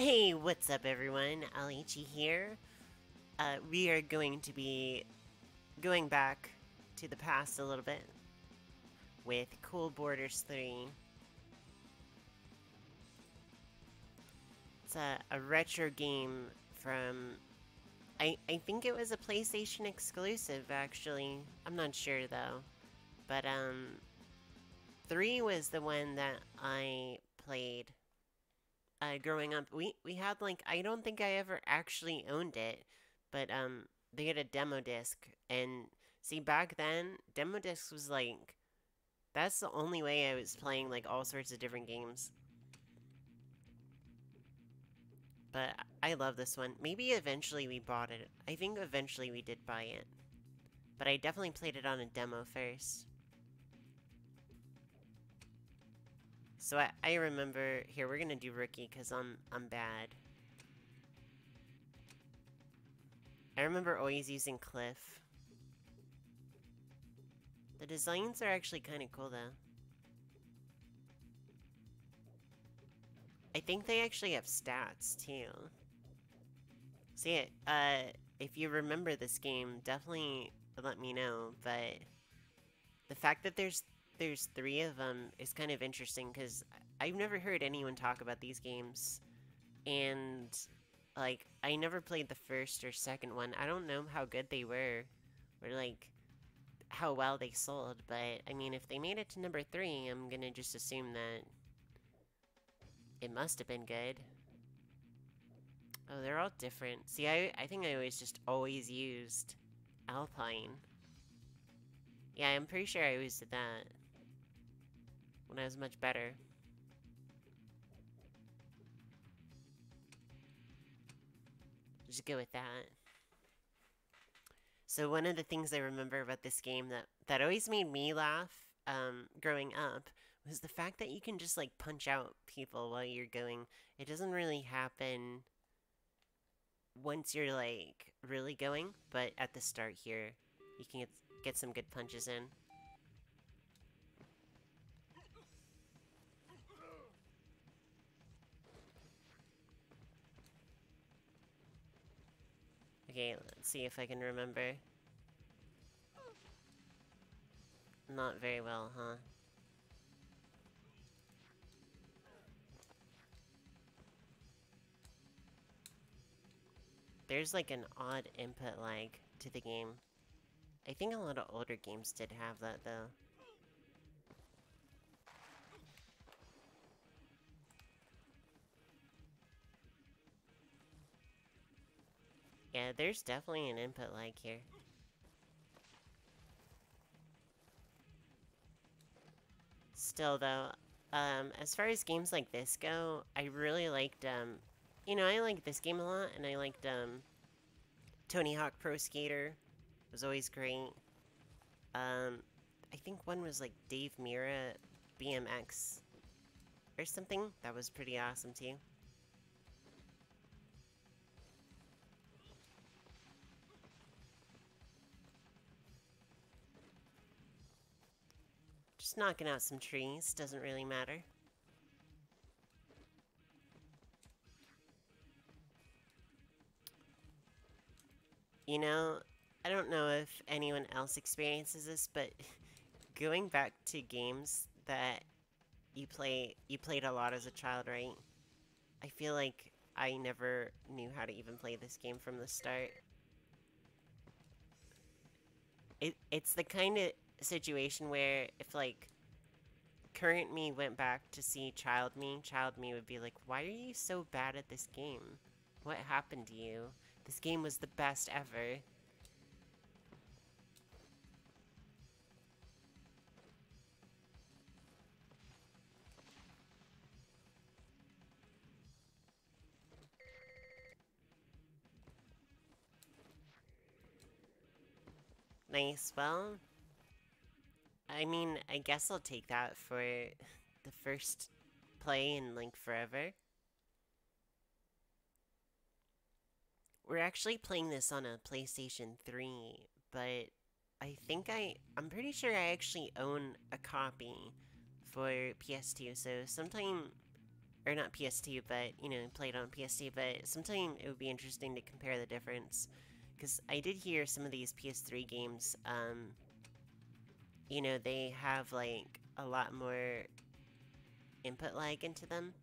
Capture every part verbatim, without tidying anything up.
Hey, what's up everyone? Alichi here. Uh, we are going to be going back to the past a little bit with Cool Borders three. It's a, a retro game from... I, I think it was a PlayStation exclusive, actually. I'm not sure, though. But, um... three was the one that I played uh, growing up. We, we had, like... I don't think I ever actually owned it, but, um... they had a demo disc, and... See, back then, demo discs was, like... That's the only way I was playing, like, all sorts of different games. But I love this one. Maybe eventually we bought it. I think eventually we did buy it. But I definitely played it on a demo first. So I, I remember... Here, we're gonna do rookie, because I'm, I'm bad. I remember always using Cliff. The designs are actually kind of cool, though. I think they actually have stats, too. So yeah, uh, if you remember this game, definitely let me know, but... The fact that there's there's three of them is kind of interesting, because I've never heard anyone talk about these games. And, like, I never played the first or second one. I don't know how good they were, or, like, how well they sold, but, I mean, if they made it to number three, I'm gonna just assume that it must have been good. Oh, they're all different. See, I, I think I always just always used Alpine. Yeah, I'm pretty sure I always did that when I was much better. Just go with that. So one of the things I remember about this game that, that always made me laugh um, growing up was the fact that you can just, like, punch out people while you're going. It doesn't really happen once you're, like, really going, but at the start here, you can get, get some good punches in. Okay, let's see if I can remember. Not very well, huh? There's, like, an odd input lag to the game. I think a lot of older games did have that, though. Yeah, there's definitely an input lag here. Still, though, um, as far as games like this go, I really liked, um, you know, I liked this game a lot, and I liked, um, Tony Hawk Pro Skater. It was always great. Um, I think one was, like, Dave Mirra B M X or something. That was pretty awesome, too. Just knocking out some trees, doesn't really matter. You know, I don't know if anyone else experiences this, but going back to games that you play, you played a lot as a child, right? I feel like I never knew how to even play this game from the start. It, it's the kind of situation where if, like, current me went back to see child me, child me would be like, why are you so bad at this game? What happened to you? This game was the best ever. Nice, well, I mean, I guess I'll take that for the first play in, like, forever. We're actually playing this on a PlayStation three, but I think I... I'm pretty sure I actually own a copy for P S two, so sometime or not P S two, but, you know, played on P S two, but sometime it would be interesting to compare the difference. Because I did hear some of these P S three games, um, you know, they have, like, a lot more input lag into them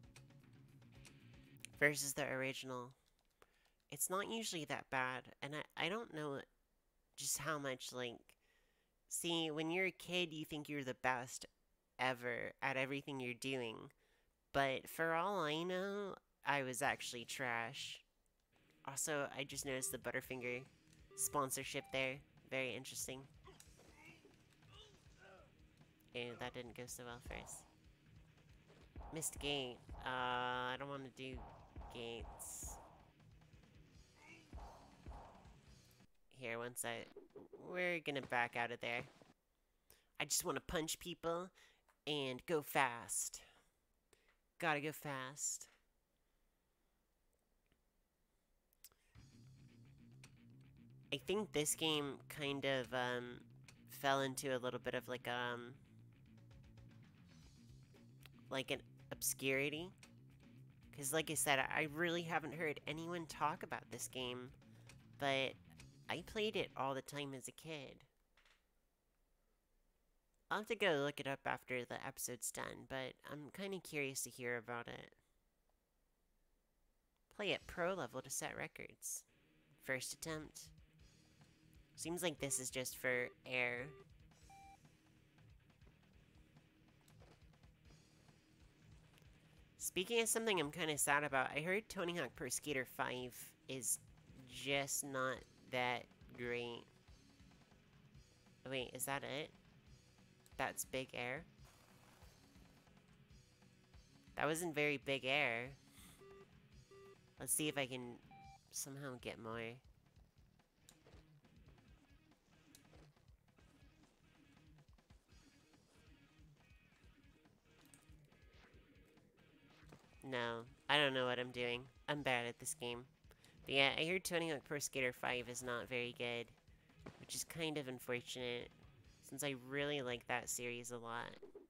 versus the original. It's not usually that bad, and I, I don't know just how much, like, see, when you're a kid, you think you're the best ever at everything you're doing, but for all I know, I was actually trash. Also, I just noticed the Butterfinger sponsorship there. Very interesting. And that didn't go so well for us. Missed gate. Uh, I don't want to do gates. Here, one sec. We're gonna back out of there. I just want to punch people and go fast. Gotta go fast. I think this game kind of, um, fell into a little bit of like, um, like an obscurity. Because like I said, I really haven't heard anyone talk about this game, but I played it all the time as a kid. I'll have to go look it up after the episode's done, but I'm kind of curious to hear about it. Play at pro level to set records. First attempt. Seems like this is just for air. Speaking of something I'm kind of sad about, I heard Tony Hawk Pro Skater five is just not that great. Wait, is that it? That's big air? That wasn't very big air. Let's see if I can somehow get more. No, I don't know what I'm doing. I'm bad at this game. But yeah, I heard Tony Hawk Pro Skater five is not very good, which is kind of unfortunate, since I really like that series a lot.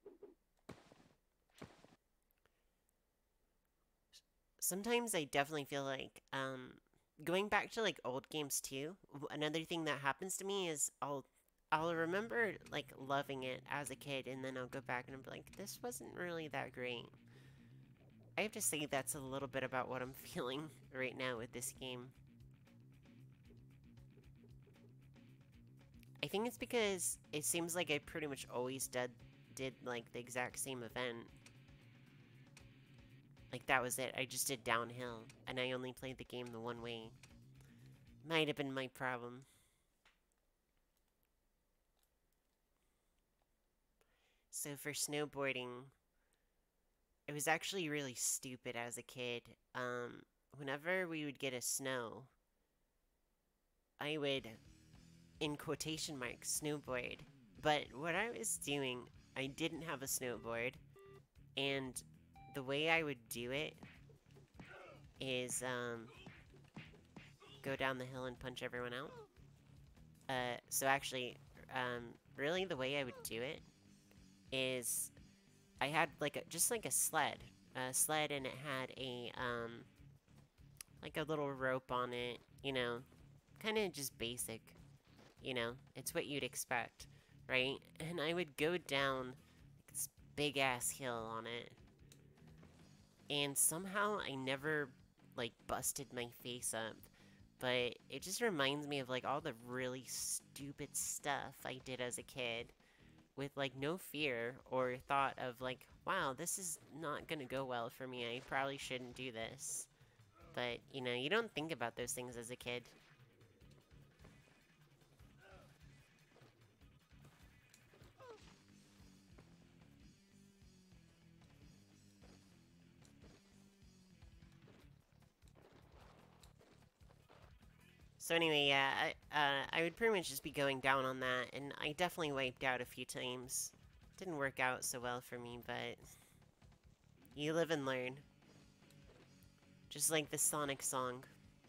Sometimes I definitely feel like, um, going back to, like, old games too, another thing that happens to me is I'll, I'll remember, like, loving it as a kid, and then I'll go back and I'll be like, this wasn't really that great. I have to say that's a little bit about what I'm feeling right now with this game. I think it's because it seems like I pretty much always did, did like, the exact same event. Like, that was it. I just did downhill, and I only played the game the one way. Might have been my problem. So for snowboarding, it was actually really stupid as a kid. Um, whenever we would get a snow, I would, in quotation marks, snowboard. But what I was doing, I didn't have a snowboard, and the way I would do it is, um, go down the hill and punch everyone out. Uh, so actually, um, really the way I would do it is I had like a, just like a sled, a sled, and it had a, um, like a little rope on it, you know, kind of just basic, you know, it's what you'd expect, right? And I would go down this big-ass hill on it, and somehow I never, like, busted my face up, but it just reminds me of, like, all the really stupid stuff I did as a kid, with, like, no fear or thought of, like, wow, this is not gonna go well for me, I probably shouldn't do this. But, you know, you don't think about those things as a kid. So anyway, yeah, I, uh, I would pretty much just be going down on that, and I definitely wiped out a few times. Didn't work out so well for me, but you live and learn. Just like the Sonic song.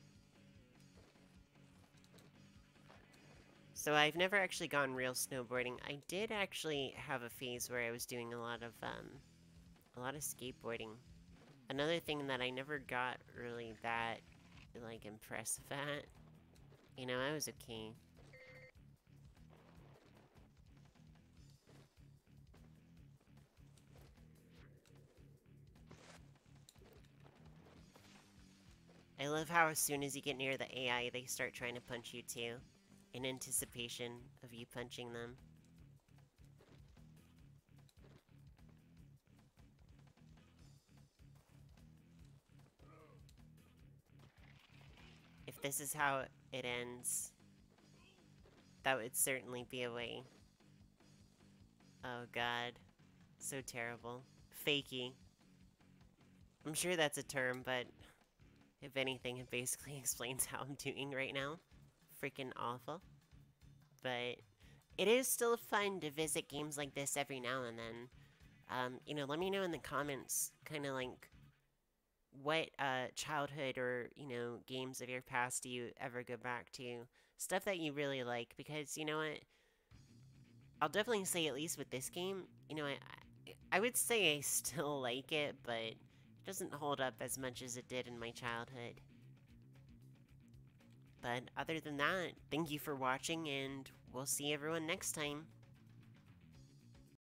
So I've never actually gone real snowboarding. I did actually have a phase where I was doing a lot of, um, a lot of skateboarding. Another thing that I never got really that, like, impressive at, you know, I was okay. I love how as soon as you get near the A I, they start trying to punch you too, in anticipation of you punching them. If this is how it ends, that would certainly be a way. Oh god. So terrible. Fakey. I'm sure that's a term, but if anything, it basically explains how I'm doing right now. Freaking awful. But it is still fun to visit games like this every now and then. Um, you know, let me know in the comments, kind of like, what uh, childhood or, you know, games of your past do you ever go back to? Stuff that you really like, because, you know what? I'll definitely say, at least with this game, you know, I, I would say I still like it, but it doesn't hold up as much as it did in my childhood. But other than that, thank you for watching, and we'll see everyone next time.